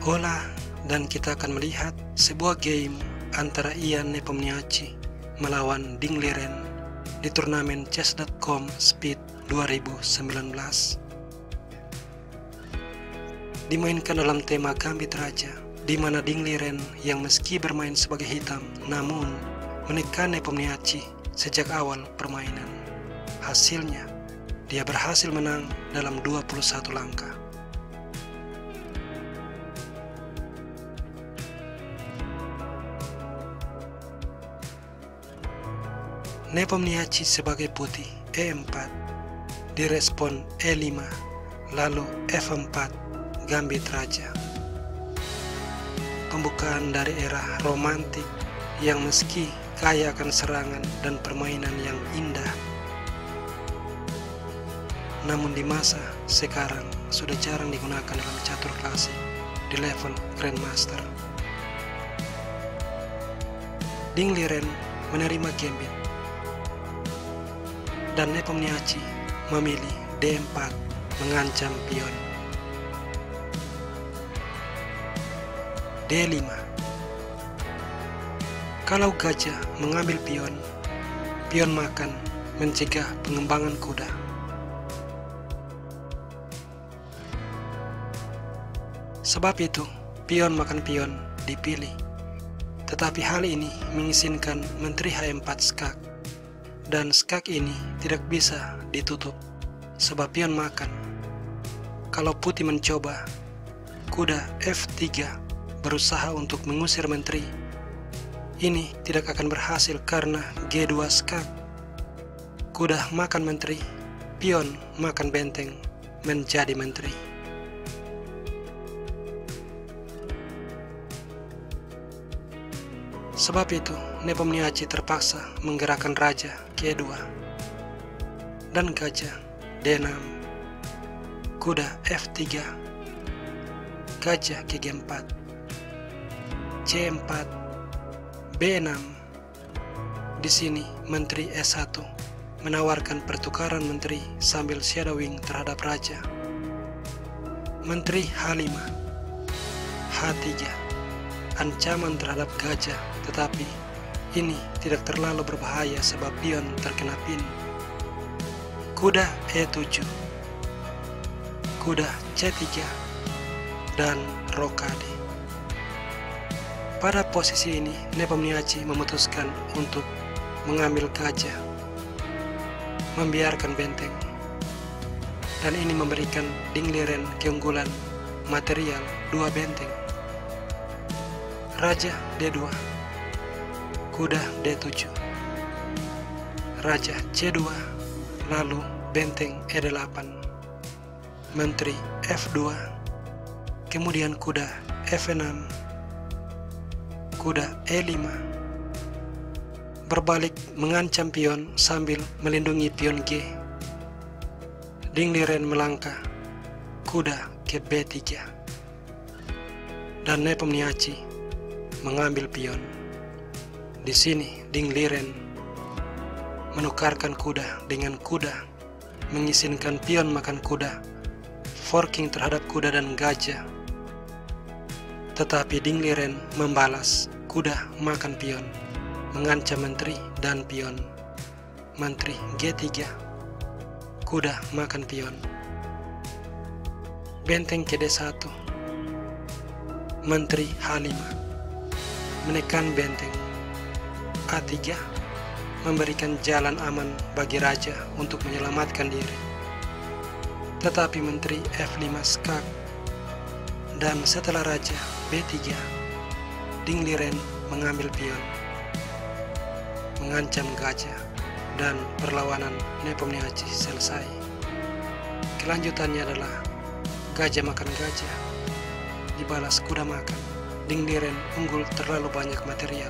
Hola, dan kita akan melihat sebuah game antara Ian Nepomniachtchi melawan Ding Liren di turnamen Chess.com Speed 2019. Dimainkan dalam tema Gambit Raja, di mana Ding Liren yang meski bermain sebagai hitam namun menekan Nepomniachtchi sejak awal permainan. Hasilnya, dia berhasil menang dalam 21 langkah. Nepomniachtchi sebagai putih E4, direspon E5, lalu F4, Gambit Raja. Pembukaan dari era romantik yang meski kaya akan serangan dan permainan yang indah, namun di masa sekarang sudah jarang digunakan dalam catur klasik di level Grandmaster. Ding Liren menerima gambit dan Nepomniachtchi memilih D4 mengancam pion. D5. Kalau gajah mengambil pion, pion makan mencegah pengembangan kuda. Sebab itu, pion makan pion dipilih. Tetapi hal ini mengizinkan menteri H4 skak. Dan skak ini tidak bisa ditutup sebab pion makan. Kalau putih mencoba, kuda F3 berusaha untuk mengusir menteri. Ini tidak akan berhasil karena G2 skak. Kuda makan menteri, pion makan benteng, menjadi menteri. Sebab itu, Nepomniachtchi terpaksa menggerakkan raja G2 dan gajah D6, kuda F3, gajah G4, C4, B6. Di sini menteri E1 menawarkan pertukaran menteri sambil shadowing terhadap raja. Menteri H5, H3, ancaman terhadap gajah, tetapi ini tidak terlalu berbahaya sebab pion terkena pin. Kuda E7, kuda C3, dan rokade. Pada posisi ini, Nepomniachtchi memutuskan untuk mengambil gajah, membiarkan benteng, dan ini memberikan Ding Liren keunggulan material 2 benteng. Raja D2, kuda D7, raja C2, lalu benteng E8, menteri F2, kemudian kuda F6, kuda E5, berbalik mengancam pion sambil melindungi pion G. Ding Liren melangkah, kuda ke B3, dan Nepomniachtchi mengambil pion. Di sini Ding Liren menukarkan kuda dengan kuda, mengizinkan pion makan kuda, forking terhadap kuda dan gajah. Tetapi Ding Liren membalas, kuda makan pion, mengancam menteri dan pion. Menteri G3, kuda makan pion. Benteng ke D1, menteri H5 menekan benteng. A3 memberikan jalan aman bagi raja untuk menyelamatkan diri. Tetapi menteri F5 skak, dan setelah raja B3, Ding Liren mengambil pion, mengancam gajah, dan perlawanan Nepomniachtchi selesai. Kelanjutannya adalah gajah makan gajah, dibalas kuda makan. Ding Liren unggul terlalu banyak material.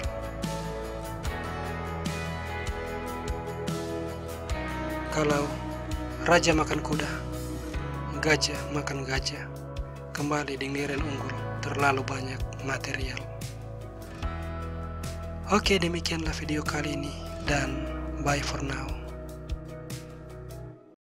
Kalau raja makan kuda, gajah makan gajah, kembali Ding Liren unggul terlalu banyak material. Oke, demikianlah video kali ini dan bye for now.